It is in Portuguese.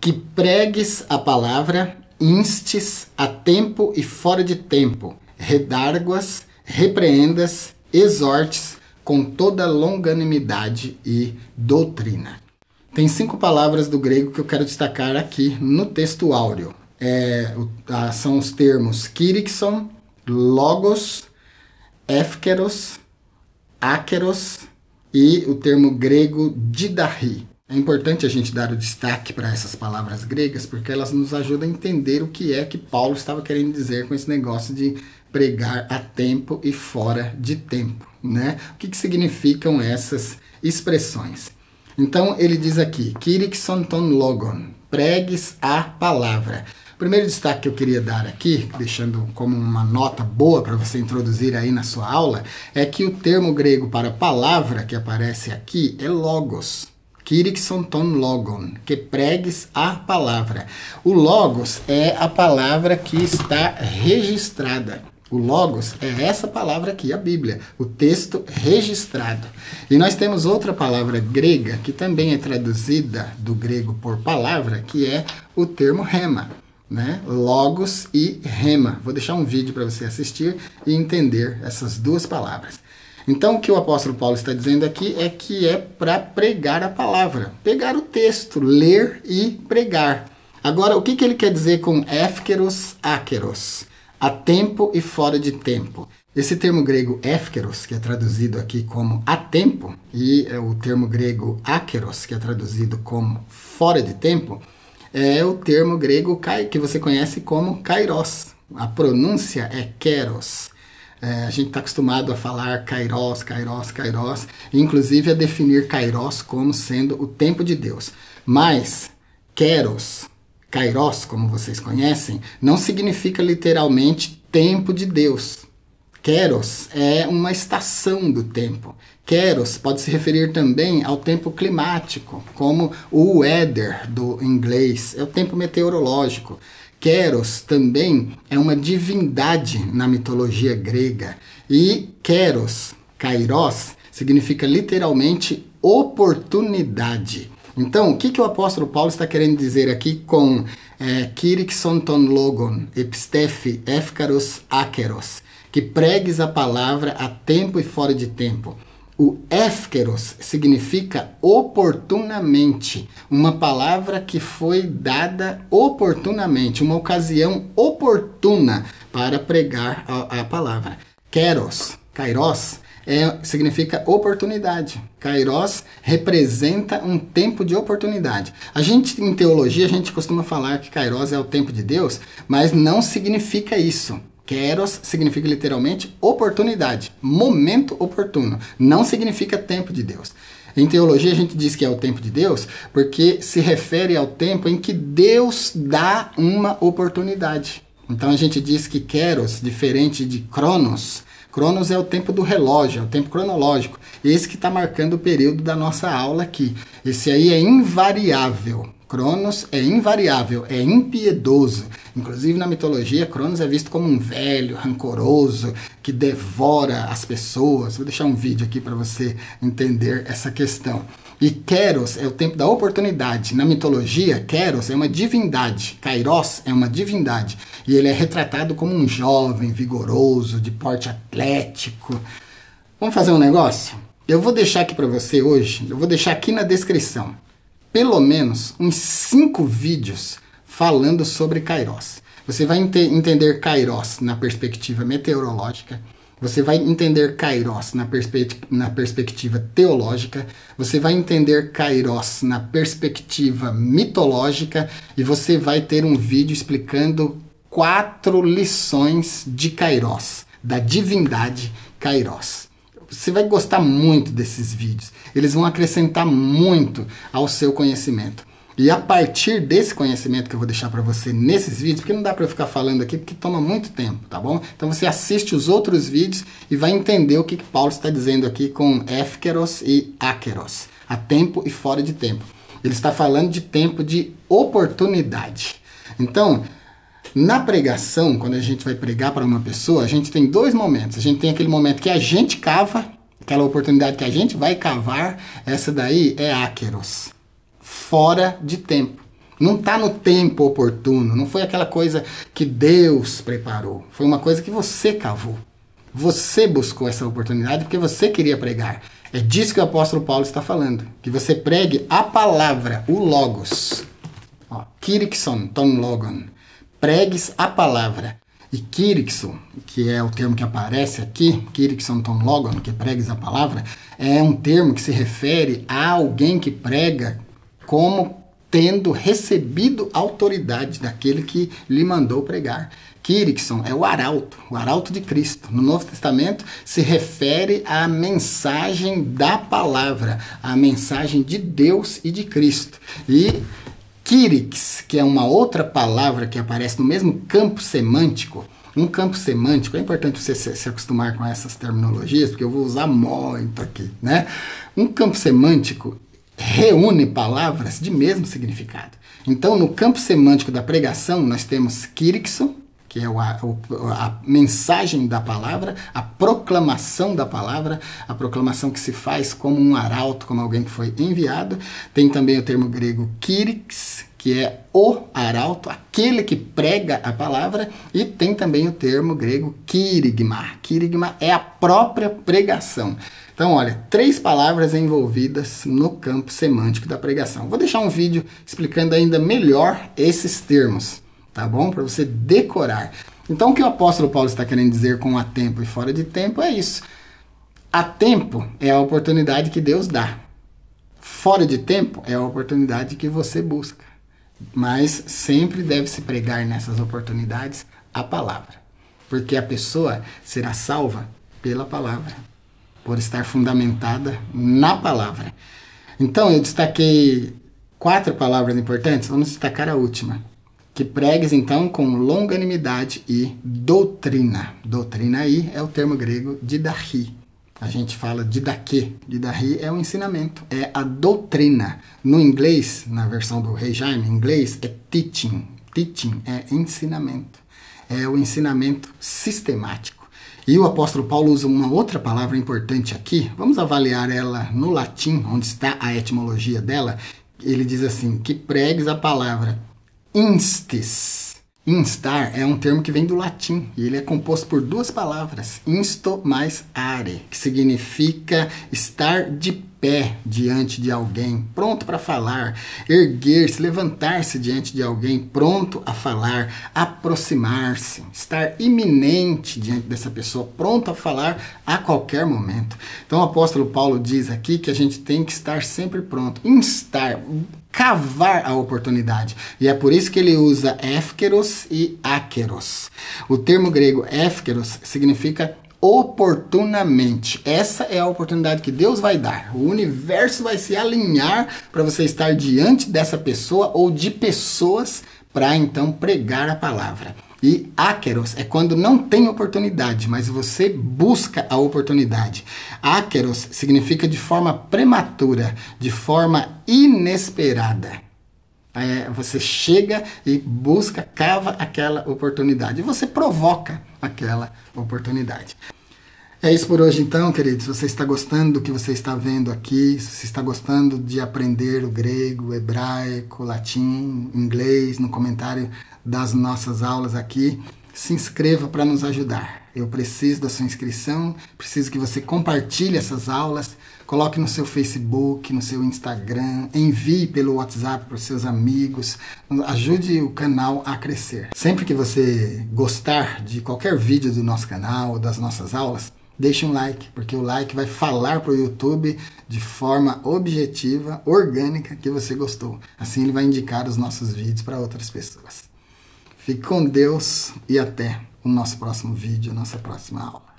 que pregues a palavra, instes a tempo e fora de tempo, redarguas, repreendas, exortes com toda longanimidade e doutrina. Tem 5 palavras do grego que eu quero destacar aqui no texto áureo. São os termos kyrixon, logos, efkeros, akeros e o termo grego didahi. É importante a gente dar o destaque para essas palavras gregas porque elas nos ajudam a entender o que é que Paulo estava querendo dizer com esse negócio de pregar a tempo e fora de tempo, né? O que significam essas expressões? Então ele diz aqui, kyrixon ton logon, pregues a palavra. O primeiro destaque que eu queria dar aqui, deixando como uma nota boa para você introduzir aí na sua aula, é que o termo grego para palavra que aparece aqui é logos. Kyrixon ton logon, que pregues a palavra. O logos é a palavra que está registrada. O logos é essa palavra aqui, a Bíblia, o texto registrado. E nós temos outra palavra grega que também é traduzida do grego por palavra, que é o termo rema, né? Logos e rema. Vou deixar um vídeo para você assistir e entender essas duas palavras. Então, o que o apóstolo Paulo está dizendo aqui é que é para pregar a palavra, pegar o texto, ler e pregar. Agora, o que ele quer dizer com efkeros, akeros? A tempo e fora de tempo. Esse termo grego efkeros, que é traduzido aqui como a tempo, e o termo grego akeros, que é traduzido como fora de tempo, é o termo grego que você conhece como kairos. A pronúncia é keros. A gente está acostumado a falar kairos, kairos, kairos, inclusive a definir kairos como sendo o tempo de Deus. Mas keros, kairos, como vocês conhecem, não significa literalmente tempo de Deus. Keros é uma estação do tempo. Keros pode se referir também ao tempo climático, como o weather do inglês, é o tempo meteorológico. Keros também é uma divindade na mitologia grega. E keros, kairos, significa literalmente oportunidade. Então, o que o apóstolo Paulo está querendo dizer aqui com kyrixon ton logon, epistephe, efkaros, akeros, que pregues a palavra a tempo e fora de tempo? O efkeros significa oportunamente, uma palavra que foi dada oportunamente, uma ocasião oportuna para pregar a palavra. Kairos, significa oportunidade. Kairos representa um tempo de oportunidade. Em teologia, a gente costuma falar que Kairos é o tempo de Deus, mas não significa isso. Kairos significa literalmente oportunidade, momento oportuno. Não significa tempo de Deus. Em teologia, a gente diz que é o tempo de Deus porque se refere ao tempo em que Deus dá uma oportunidade. Então a gente diz que Kairos, diferente de Cronos, Cronos é o tempo do relógio, é o tempo cronológico. Esse que está marcando o período da nossa aula aqui. Esse aí é invariável. Cronos é invariável, é impiedoso. Inclusive na mitologia, Cronos é visto como um velho, rancoroso, que devora as pessoas. Vou deixar um vídeo aqui para você entender essa questão. E Kairos é o tempo da oportunidade. Na mitologia, Kairos é uma divindade. Kairos é uma divindade. E ele é retratado como um jovem, vigoroso, de porte atlético. Vamos fazer um negócio? Eu vou deixar aqui para você hoje, eu vou deixar aqui na descrição, pelo menos uns 5 vídeos falando sobre Kairos. Você vai entender Kairos na perspectiva meteorológica, você vai entender Kairos na perspectiva teológica, você vai entender Kairos na perspectiva mitológica e você vai ter um vídeo explicando 4 lições de Kairos, da divindade Kairos. Você vai gostar muito desses vídeos. Eles vão acrescentar muito ao seu conhecimento. E a partir desse conhecimento que eu vou deixar para você nesses vídeos, porque não dá para eu ficar falando aqui, porque toma muito tempo, tá bom? Então você assiste os outros vídeos e vai entender o que Paulo está dizendo aqui com efkeros e akeros, a tempo e fora de tempo. Ele está falando de tempo de oportunidade. Então, na pregação, quando a gente vai pregar para uma pessoa, a gente tem 2 momentos. A gente tem aquele momento que a gente cava, aquela oportunidade que a gente vai cavar, essa daí é akeros, fora de tempo. Não está no tempo oportuno, não foi aquela coisa que Deus preparou. Foi uma coisa que você cavou. Você buscou essa oportunidade porque você queria pregar. É disso que o apóstolo Paulo está falando. Que você pregue a palavra, o Logos. Kyrixon, ton logon. Pregues a palavra. E Kyrixon, que é o termo que aparece aqui, Kyrixon ton logon, que pregues a palavra, é um termo que se refere a alguém que prega como tendo recebido autoridade daquele que lhe mandou pregar. Kyrixon é o arauto de Cristo. No Novo Testamento se refere à mensagem da palavra, à mensagem de Deus e de Cristo. E Kyrix, que é uma outra palavra que aparece no mesmo campo semântico. Um campo semântico, é importante você se acostumar com essas terminologias, porque eu vou usar muito aqui, né? Um campo semântico reúne palavras de mesmo significado. Então, no campo semântico da pregação, nós temos Kyrixon, que é a mensagem da palavra, a proclamação da palavra, a proclamação que se faz como um arauto, como alguém que foi enviado. Tem também o termo grego kyrix, que é o arauto, aquele que prega a palavra, e tem também o termo grego kyrigma. Kyrigma é a própria pregação. Então, olha, 3 palavras envolvidas no campo semântico da pregação. Vou deixar um vídeo explicando ainda melhor esses termos, tá bom? Para você decorar. Então, o que o apóstolo Paulo está querendo dizer com a tempo e fora de tempo é isso. A tempo é a oportunidade que Deus dá. Fora de tempo é a oportunidade que você busca. Mas sempre deve se pregar nessas oportunidades a palavra. Porque a pessoa será salva pela palavra, por estar fundamentada na palavra. Então, eu destaquei 4 palavras importantes, vamos destacar a última. Que pregues, então, com longanimidade e doutrina. Doutrina aí é o termo grego didache. A gente fala didache. Didache é o ensinamento, é a doutrina. No inglês, na versão do Rei Jaime, em inglês é teaching. Teaching é ensinamento. É o ensinamento sistemático. E o apóstolo Paulo usa uma outra palavra importante aqui. Vamos avaliar ela no latim, onde está a etimologia dela. Ele diz assim, que pregues a palavra instis. Instar é um termo que vem do latim e ele é composto por 2 palavras, insto mais are, que significa estar de pé diante de alguém, pronto para falar, erguer-se, levantar-se diante de alguém, pronto a falar, aproximar-se, estar iminente diante dessa pessoa, pronto a falar a qualquer momento. Então o apóstolo Paulo diz aqui que a gente tem que estar sempre pronto, instar, cavar a oportunidade. E é por isso que ele usa efkeros e akeros. O termo grego efkeros significa oportunamente. Essa é a oportunidade que Deus vai dar. O universo vai se alinhar para você estar diante dessa pessoa ou de pessoas para então pregar a palavra. E akeros é quando não tem oportunidade, mas você busca a oportunidade. Akeros significa de forma prematura, de forma inesperada. Você chega e busca, cava aquela oportunidade. E você provoca aquela oportunidade. É isso por hoje então, queridos. Se você está gostando do que você está vendo aqui, se você está gostando de aprender o grego, o hebraico, o latim, inglês, no comentário das nossas aulas aqui, se inscreva para nos ajudar. Eu preciso da sua inscrição, preciso que você compartilhe essas aulas, coloque no seu Facebook, no seu Instagram, envie pelo WhatsApp para os seus amigos, ajude o canal a crescer. Sempre que você gostar de qualquer vídeo do nosso canal ou das nossas aulas, deixe um like, porque o like vai falar para o YouTube de forma objetiva, orgânica, que você gostou. Assim ele vai indicar os nossos vídeos para outras pessoas. Fique com Deus e até o nosso próximo vídeo, a nossa próxima aula.